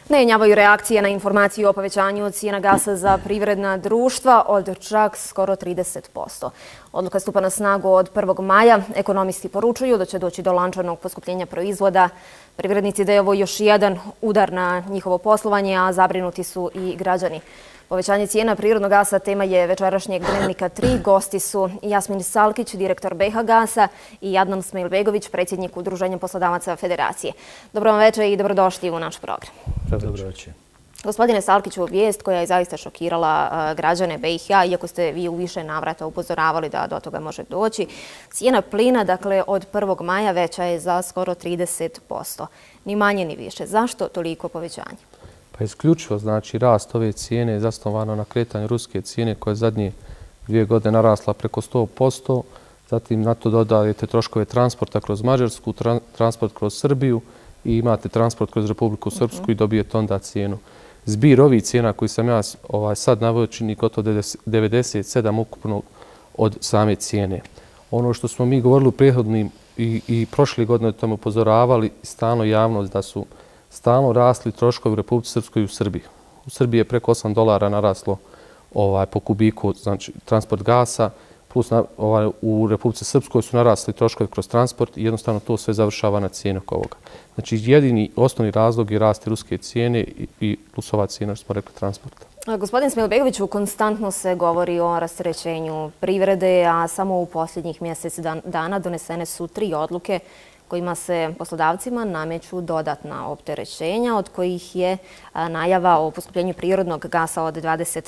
Ne jenjavaju reakcije na informaciju o povećanju cijena gasa za privredna društva od čak skoro 30%. Odluka stupa na snagu od 1. maja. Ekonomisti poručuju da će doći do lančanog poskupljenja proizvoda. Privrednici da je ovo još jedan udar na njihovo poslovanje, a zabrinuti su i građani. Povećanje cijena prirodnog gasa tema je večerašnjeg Dnevnika 3. Gosti su Jasmin Salkić, direktor BH Gasa, i Adnan Smajlbegović, predsjednik Udruženja poslodavaca Federacije. Dobro vam večer i dobrodošli u naš program. Dobro večer. Gospodine Salkiću, vijest koja je zaista šokirala građane BiH, iako ste vi u više navrata upozoravali da do toga može doći. Cijena plina, dakle, od 1. maja veća je za skoro 30%. Ni manje ni više. Zašto toliko povećanje? Pa isključivo, znači, rast ove cijene je zasnovano na kretanju ruske cijene koja je zadnje 2 godine narasla preko 100%. Zatim na to dodajete troškove transporta kroz Mađarsku, transport kroz Srbiju i imate transport kroz Republiku Srpsku i dobijete onda cijenu. Zbir ovih cijena koji sam ja sad naveo čini gotovo 97 ukupno od same cijene. Ono što smo mi govorili u prethodnim i prošle godine tamo upozoravali stalno javnost da su stalno rasli troškovi u Republici Srpskoj i u Srbiji. U Srbiji je preko $8 naraslo po kubiku, znači transport gasa, plus u Republici Srpskoj su narasli troškovi kroz transport i jednostavno to sve završava na cijenu ovoga. Znači jedini osnovni razlog je rast ruske cijene i plus ova cijena što smo rekli transporta. Gospodin Smajlbegoviću, konstantno se govori o rasterećenju privrede, a samo u posljednjih mjesec dana donesene su 3 odluke kojima se poslodavcima nameću dodatna opterećenja, od kojih je najava o poskupljenju prirodnog gasa od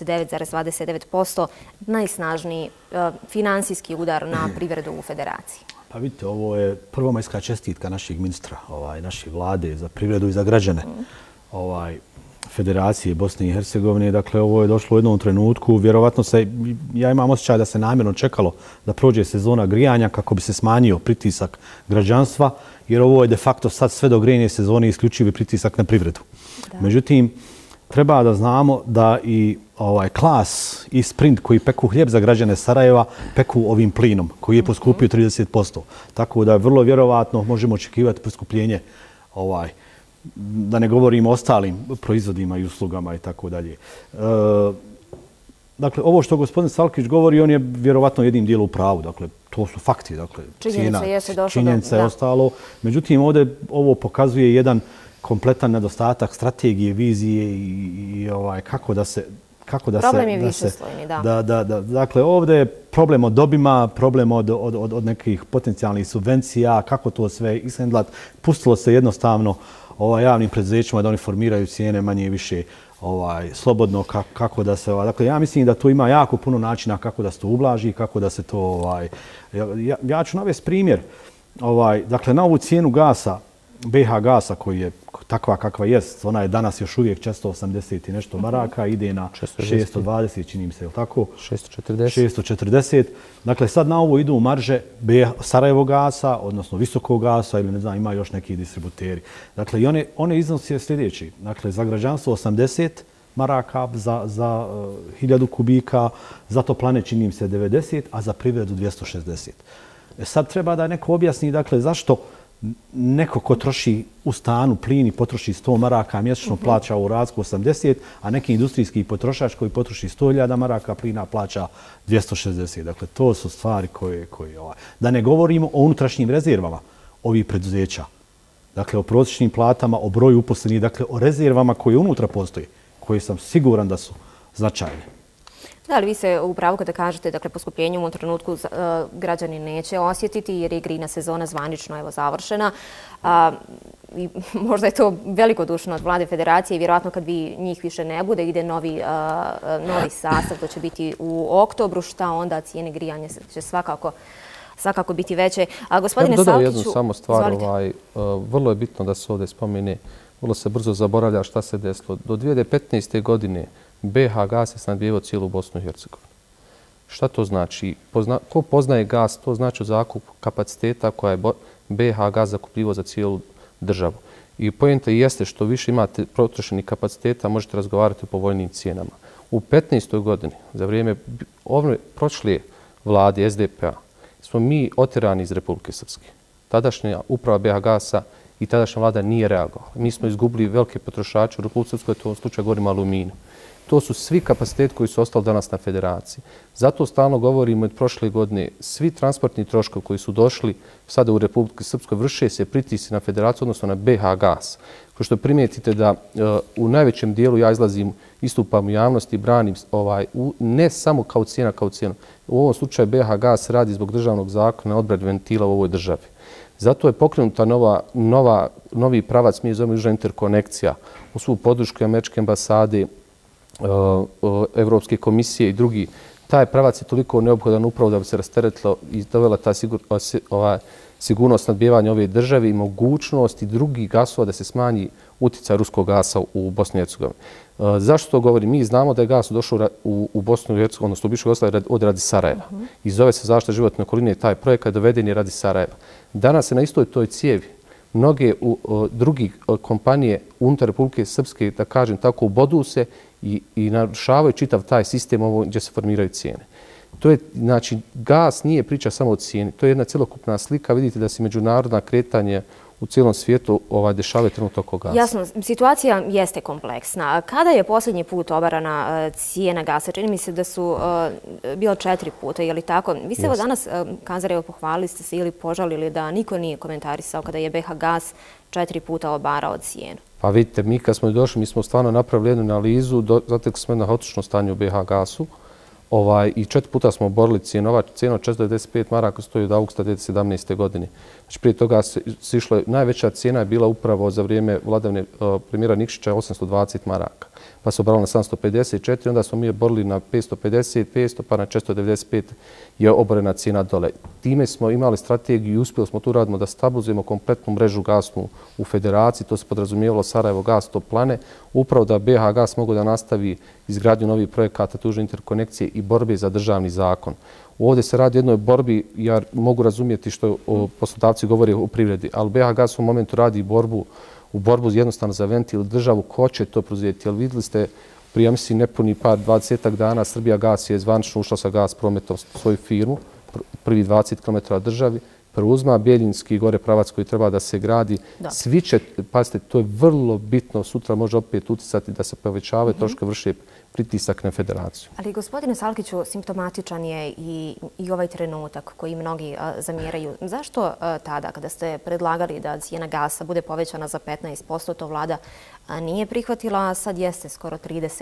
29,29%, najsnažniji finansijski udar na privredu u Federaciji. Pa vidite, ovo je prvomajska čestitka našeg ministra, naše vlade za privredu i za građane Federacije Bosne i Hercegovine. Dakle, ovo je došlo u jednom trenutku. Vjerovatno ja imam osjećaj da se namjerno čekalo da prođe sezona grijanja kako bi se smanjio pritisak građanstva, jer ovo je de facto sad sve do grijanje sezone isključivi pritisak na privredu. Međutim, treba da znamo da i Klas i Sprint koji peku hljeb za građane Sarajeva peku ovim plinom koji je poskupio 30%. Tako da je vrlo vjerovatno možemo očekivati poskupljenje da ne govorimo o ostalim proizvodima i uslugama i tako dalje. Dakle, ovo što gospodin Salkić govori, on je vjerovatno jednim dijelom u pravu. Dakle, to su fakti. Dakle, činjenica je ostalo. Međutim, ovdje ovo pokazuje jedan kompletan nedostatak strategije, vizije i kako da se... Problem je višeslojni, da. Dakle, ovdje je problem od dobima, problem od nekih potencijalnih subvencija, kako to sve ishendlat. Pustilo se jednostavno javnim preduzećima da oni formiraju cijene manje i više slobodno, kako da se... Dakle, ja mislim da tu ima jako puno načina kako da se to ublaži, kako da se to... Ja ću navesti primjer. Dakle, na ovu cijenu gasa, BH Gasa koji je takva kakva jest, ona je danas još uvijek 480 i nešto maraka, ide na 620, čini mi se, je li tako? 640. Dakle, sad na ovo idu marže Sarajevo Gasa, odnosno Visokog Gasa, ili ne znam, ima još neki distributeri. Dakle, i one iznose sljedeći. Dakle, za građanstvo 80 maraka, za 1000 kubika, za toplane čini mi se 90, a za privredu 260. Sad treba da neko objasni, dakle, zašto neko ko troši u stanu plin i potroši 100 maraka mjesečno plaća u razliku 80, a neki industrijski potrošač koji potroši 100.000 maraka plina plaća 260. Dakle, to su stvari koje... Da ne govorimo o unutrašnjim rezervama ovih preduzeća. Dakle, o prosječnim platama, o broju uposlenih, dakle, o rezervama koje unutra postoje, koje sam siguran da su značajne. Da, ali vi se u pravu kada kažete, dakle, poskupljenje u ovom trenutku građani neće osjetiti jer je grejna sezona zvanično završena. Možda je to velikodušno od vlade Federacije i vjerojatno kad njih više ne bude, ide novi sastav, to će biti u oktobru, šta onda cijene grijanja će svakako biti veće. Gospodine Salkiću, dodao jednu samo stvar, vrlo je bitno da se ovdje spomene, vrlo se brzo zaboravlja šta se desilo. Do 2015. godine BH Gas je snabdijevao cijelu Bosnu i Hercegovinu. Šta to znači? Ko poznaje gas, to znači zakup kapaciteta koja je BH Gas zakupljivao za cijelu državu. I poenta jeste što više imate potrošenih kapaciteta, možete razgovarati o povoljnim cijenama. U 2015. godini, za vrijeme prošle vlade SDP-a, smo mi oterani iz Republike Srpske. Tadašnja uprava BH Gasa i tadašnja vlada nije reagovala. Mi smo izgubili velike potrošače u Republici Srpskoj, to u ovom slučaju govorimo o aluminu. To su svi kapaciteti koji su ostali danas na federaciji. Zato stalno govorimo od prošle godine, svi transportni troškovi koji su došli sada u Republike Srpskoj vrše se pritisci na federaciju, odnosno na BH Gas. Kao što primijetite da u najvećem dijelu ja izlazim, istupam u javnosti, branim ne samo kao cijenu. U ovom slučaju BH Gas radi zbog državnog zakona odbrane ventila u ovoj državi. Zato je pokrenuta novi pravac, mi zovemo južna interkonekcija, u svu podršku američke ambasade, Evropske komisije i drugi. Taj pravac je toliko neophodan upravo da bi se rasteretilo i dovela ta sigurnost snabdijevanja ove države i mogućnost i drugih gasova da se smanji utjecaj ruskog gasa u Bosni i Hercegovini. Zašto to govorim? Mi znamo da je gas došao u Bosnu i Hercegovini, odnosno u bivšoj Jugoslaviji radi Sarajeva. I zove se zaštita životne okoline i taj projekat doveden je radi Sarajeva. Danas se na istoj toj cijevi mnoge drugi kompanije unutar Republike Srpske, da kažem tako, ubodu se i narušavaju čitav taj sistem gdje se formiraju cijene. To je, znači, gas nije priča samo o cijeni. To je jedna cjelokupna slika. Vidite da se međunarodna kretanje u cijelom svijetu dešavaju trenutno oko gasa. Jasno, situacija jeste kompleksna. Kada je posljednji put obarana cijena gasa? Čini mi se da su bilo 4 puta, je li tako? Vi ste evo danas kazali, pohvalili ste se ili požalili da niko nije komentarisao kada je BH Gas 4 puta obarao cijenu. Pa vidite, mi kad smo došli, mi smo stvarno napravili jednu analizu, zatekli smo jedno haotično stanje u BH Gasu i 4 puta smo oborili cijenu. Ova cijena od 495 maraka stoji od augusta 2017. godine. Znači, prije toga se išlo, najveća cijena je bila upravo za vrijeme vladavine premijera Nikšića 820 maraka. Pa se obarala na 754, onda smo mi oborili na 550, 500, pa na 495 je oborena cijena dole. Time smo imali strategiju i uspjeli smo tu radimo da stabilizujemo kompletnu mrežu gasnu u federaciji. To se podrazumijevalo Sarajevo gas, Toplane, upravo da BH Gas mogu da nastavi izgradnju novih projekata, tužne interkonekcije i borbe za državni zakon. Ovdje se radi o jednoj borbi, ja mogu razumjeti što poslodavci govore o privredi, ali BH Gas u momentu radi borbu jednostavno za ventil državu ko će to preuzeti. Jer vidjeli ste, prije mislim nepuni 20 dana, Srbija Gas je zvanično ušla sa gas prometom svoju firmu, prvi 20 km državi, preuzma Bjeljinski gore pravac koji treba da se gradi. Svi će, pazite, to je vrlo bitno, sutra može opet uticati da se povećavaju troškovi, vrše pritisak na federaciju. Ali gospodine Salkiću, simptomatičan je i ovaj trenutak koji mnogi zamjeraju. Zašto tada, kada ste predlagali da cijena gasa bude povećana za 15%, to vlada nije prihvatila, a sad jeste skoro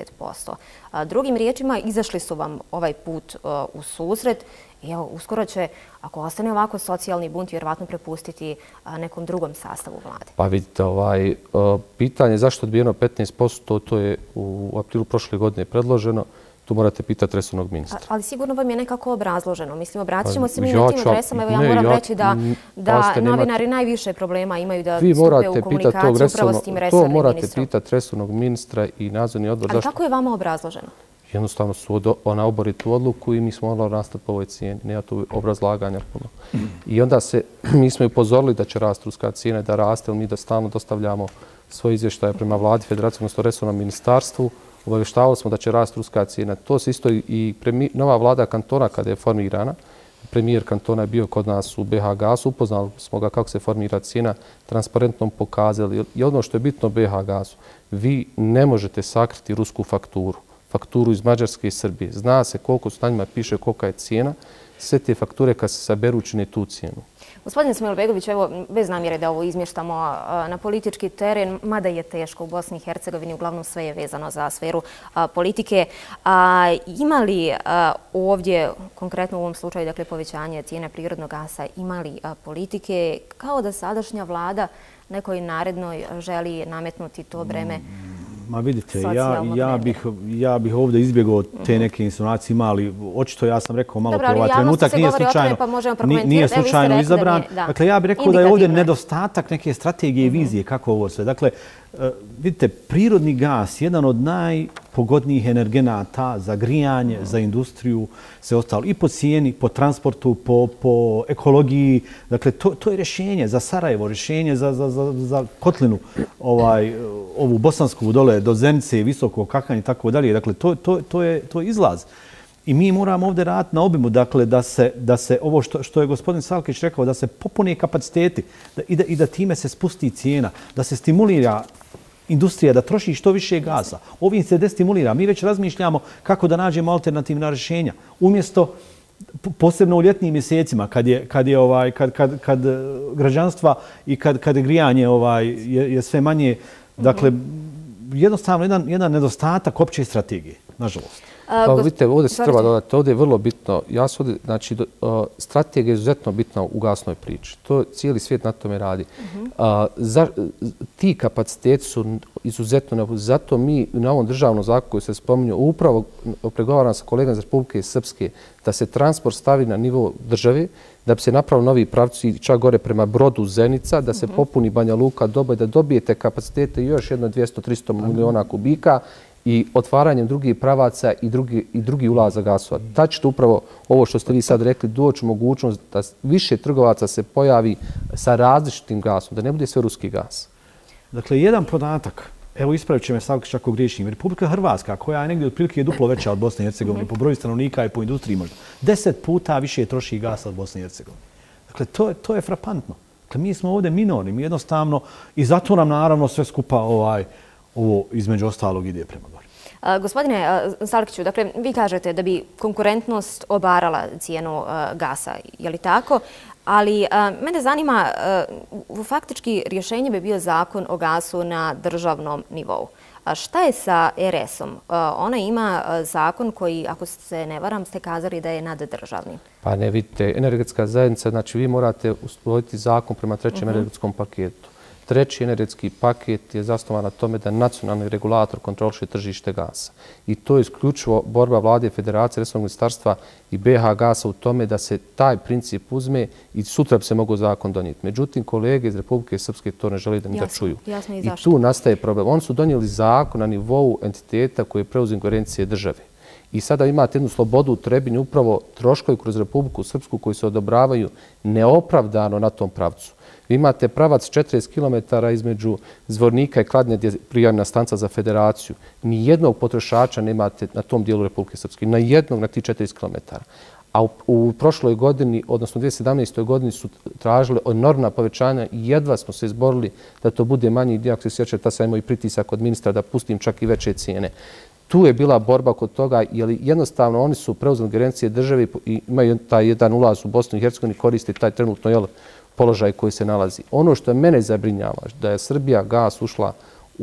30%. Drugim riječima, izašli su vam ovaj put u susret i evo, uskoro će, ako ostane ovako, socijalni bunt vjerovatno prepustiti nekom drugom sastavu vlade. Pa vidite, pitanje zašto je odbijeno 15%, to je u aprilu prošle godine predloženo. Tu morate pitati resornog ministra. Ali sigurno vam je nekako obrazloženo. Mislim, obratit ćemo se mi na tim adresama. Evo ja moram reći da novinari najviše problema imaju da stupe u komunikaciju upravo s tim resornim ministrom. To morate pitati resornog ministra i nadzorni odbor. Ali kako je vama obrazloženo? Jednostavno su obori tu odluku i mi smo morali rastati po ovoj cijeni. Nema tu obrazlaganja puno. I onda mi smo upozorili da će rast ruska cijena, da raste, ali mi da stalno dostavljamo svoje izvještaje prema vladi, federaciji, odnosno resornom ministarstvu. Obavještavali smo da će rast ruska cijena. To se isto i nova vlada kantona kada je formirana. Premijer kantona je bio kod nas u BH Gasu. Upoznali smo ga kako se formira cijena. Transparentno pokazali. I ono što je bitno BH Gasu, vi ne možete sakriti rusku fakturu iz Mađarske i Srbije. Zna se koliko su na njima piše kolika je cijena. Sve te fakture kad se saberu čine tu cijenu. Gospodin Smailobegović, evo, bez namjere da ovo izmještamo na politički teren, mada je teško u Bosni i Hercegovini, uglavnom sve je vezano za sferu politike. Ima li ovdje, konkretno u ovom slučaju, dakle, povećanje cijene prirodnog gasa, ima li politike kao da sadašnja vlada nekoj narednoj želi nametnuti to breme? Ma vidite, ja bih ovdje izbjegao te neke insinuacije, ali očito ja sam rekao malo prije, ovaj trenutak nije slučajno izabran. Dakle, ja bih rekao da je ovdje nedostatak neke strategije i vizije kako ovo sve. Dakle, vidite, prirodni gas je jedan od najpogodnijih energenata za grijanje, za industriju, sve ostalo. I po cijeni, po transportu, po ekologiji. Dakle, to je rješenje za Sarajevo, rješenje za Kotlinu, ovu bosansku dole do Zenice, Visoko Kakanj i tako dalje. Dakle, to je izlaz. I mi moramo ovdje raditi na obimu, dakle, da se ovo što je gospodin Salkić rekao, da se popune kapaciteti i da time se spusti cijena, da se stimulira industrija da troši što više gasa. Ovim se destimulira. Mi već razmišljamo kako da nađemo alternativna rješenja. Umjesto, posebno u ljetnim mjesecima, kad građanstva i kad grijanje je sve manje, dakle, jednostavno jedan nedostatak opće strategije, nažalost. Pa vidite, ovdje se treba dodati, ovdje je vrlo bitno, znači, strategija je izuzetno bitna u gasnoj priči. To cijeli svijet na tome radi. Ti kapaciteti su izuzetno neophodni. Zato mi na ovom državnom zakonu koji se spominju, upravo pregovaram sa kolegama iz Republike Srpske, da se transport stavi na nivo države, da bi se napravili novi pravci čak gore prema Brodu Zenica, da se popuni Banja Luka, Doboj, da dobijete kapacitete još jedno 200-300 miliona kubika i otvaranjem drugih pravaca i drugi ulaza gasova. Tad ćete upravo ovo što ste vi sad rekli, doći mogućnost da više trgovaca se pojavi sa različitim gasom, da ne bude sve ruski gas. Dakle, jedan podatak, evo ispravit će me Salkić ako griješim, Republika Hrvatska, koja je negdje otprilike duplo veća od Bosne i Hercegovine, po broju stanovnika i po industriji možda, 10 puta više troši gasa od Bosne i Hercegovine. Dakle, to je frapantno. Dakle, mi smo ovdje minorni, mi jednostavno, i zato nam naravno sve skupa ovo između ostalog ide prema gore. Gospodine Salkiću, dakle, vi kažete da bi konkurentnost obarala cijenu gasa, je li tako? Ali mene zanima, faktički rješenje bi bio zakon o gasu na državnom nivou. Šta je sa RS-om? Ona ima zakon koji, ako se ne varam, ste kazali da je naddržavni. Pa ne, vidite, energetska zajednica, znači vi morate usvojiti zakon prema trećem energetskom paketu. Treći energetski paket je zasnovan na tome da nacionalni regulator kontroliše tržište gasa. I to je isključivo borba vlade Federacije, resornog ministarstva i BH Gasa u tome da se taj princip uzme i sutra bi se mogao zakon donijeti. Međutim, kolege iz Republike Srpske to ne žele da ni da čuju. I tu nastaje problem. Oni su donijeli zakon na nivou entiteta koji preuzim ingerencije države. I sada imate jednu slobodu u Trebinju, upravo troškovi kroz Republiku Srpsku koji se odobravaju neopravdano na tom pravcu. Vi imate pravac 40 km između Zvornika i Kladnje gdje je prijavljena stanca za federaciju. Nijednog potrošača nemate na tom dijelu Republike Srpske. Na jednog na ti 40 km. A u prošloj godini, odnosno 2017. godini su tražili enormna povećanja i jedva smo se izborili da to bude manji dio. Ako se sjećate, ta sam imao i pritisak od ministra da pustim čak i veće cijene. Tu je bila borba kod toga, jer jednostavno oni su preuzeli ingerencije države i imaju taj jedan ulaz u Bosnu i Hercegovini, koriste taj trenutno položaj koji se nalazi. Ono što mene zabrinjava da je Srbija gas ušla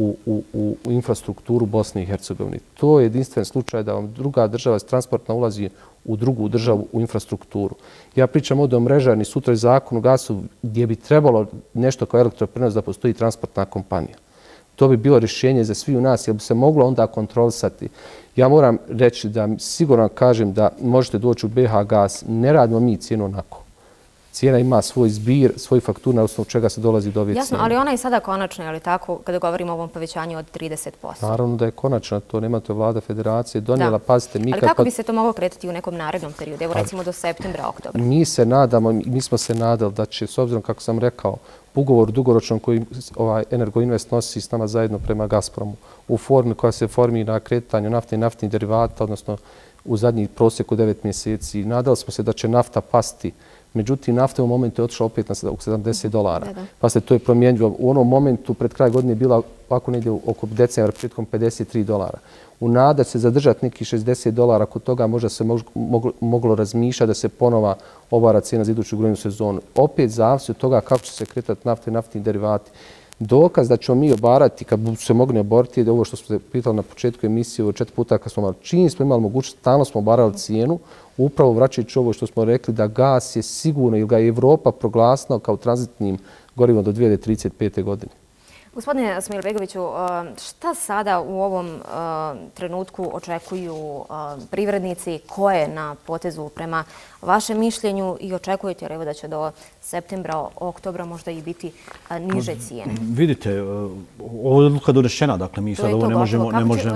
u infrastrukturu Bosne i Hercegovine. To je jedinstven slučaj da vam druga država transportna ulazi u drugu državu u infrastrukturu. Ja pričam ovdje o mrežarni, sutra je zakon o gasu gdje bi trebalo nešto kao elektroprenos da postoji transportna kompanija. To bi bilo rješenje za svi u nas, jer bi se moglo onda kontrolisati. Ja moram reći da sigurno kažem da možete doći u BH Gas, ne radimo mi cijenu onako. Cijena ima svoj zbir, svoj faktur na osnovu čega se dolazi do ove cijene. Jasno, ali ona je sada konačna, je li tako, kada govorimo o ovom povećanju od 30%? Naravno da je konačna, to nema, to je vlada Federacije donijela, pazite. Ali kako bi se to moglo kretati u nekom narednom periodu, evo recimo do septembra, oktobra? Mi se nadamo, mi smo se nadali da će, s obzirom kako sam rekao, ugovor dugoročnom koji Energoinvest nosi s nama zajedno prema Gazpromu, u formi koja se formi na kretanju nafte i naftnih derivata, odnosno u zadnjih prosjeku 9 mjeseci. Nadali smo se da će nafta pasti. Međutim, nafta u momentu je otišla opet na $70. Pa se to je promijenilo. U onom momentu pred kraj godine je bila ovako negdje oko decembra, početkom $53. U nada se zadržati neki $60, kod toga možda se moglo razmišljati da se ponova obara cijena za iduću grujnu sezonu. Opet zavisi od toga kako će se kretati nafta i naftni derivati. Dokaz da ćemo mi obarati, kad se mogli oboriti, je ovo što smo se pitali na početku emisije, 4 puta kad smo imali, čim smo imali mogućnost, stalno smo obarali cijenu, upravo vraćajući ovo što smo rekli da gas je sigurno, ili ga je Evropa proglasila kao tranzitnim gorivom do 2035. godine. Gospodine Smailobegoviću, šta sada u ovom trenutku očekuju privrednici, ko je na potezu prema vašem mišljenju i očekujete evo da će do septembra, oktobra možda i biti niže cijene? Vidite, ovo je odluka donešena, dakle mi sad ovo ne možemo,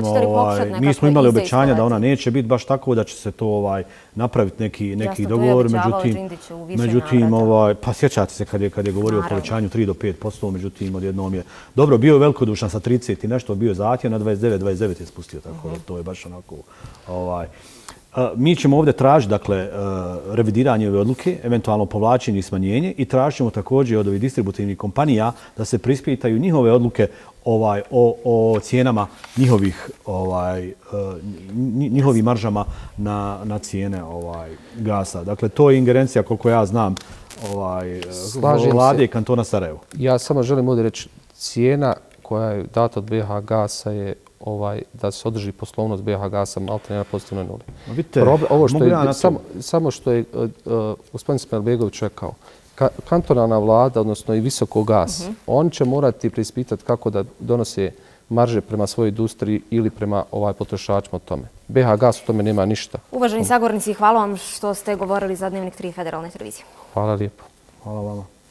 mi smo imali obećanja da ona neće biti baš tako da će se to napraviti neki dogovor, međutim, pa sjećate se kad je govorio o povećanju 3 do 5%, međutim odjednom je dobro, bio je velikodušan sa 30 i nešto, bio je zahtjev na 29 je spustio, tako da to je baš onako... Mi ćemo ovdje tražiti dakle, revidiranje ove odluke, eventualno povlačenje i smanjenje i tražit ćemo također od ovih distributivnih kompanija da se prispitaju njihove odluke o cijenama njihovim maržama na cijene gasa. Dakle, to je ingerencija, koliko ja znam, vlade i kantona Sarajevo. Ja samo želim ovdje reći, cijena koja je data od BiH Gasa je da se održi poslovnost BiH Gasa maltene na pozitivnoj nuli. Samo što je gospodin Smailbegović rekao, kantonalna vlada, odnosno i Visoko gas, oni će morati preispitati kako da donose marže prema svojoj industriji ili prema potrošačima o tome. BiH Gas u tome nema ništa. Uvaženi sagovornici, hvala vam što ste govorili za Dnevnik 3 Federalne televizije. Hvala lijepo. Hvala vama.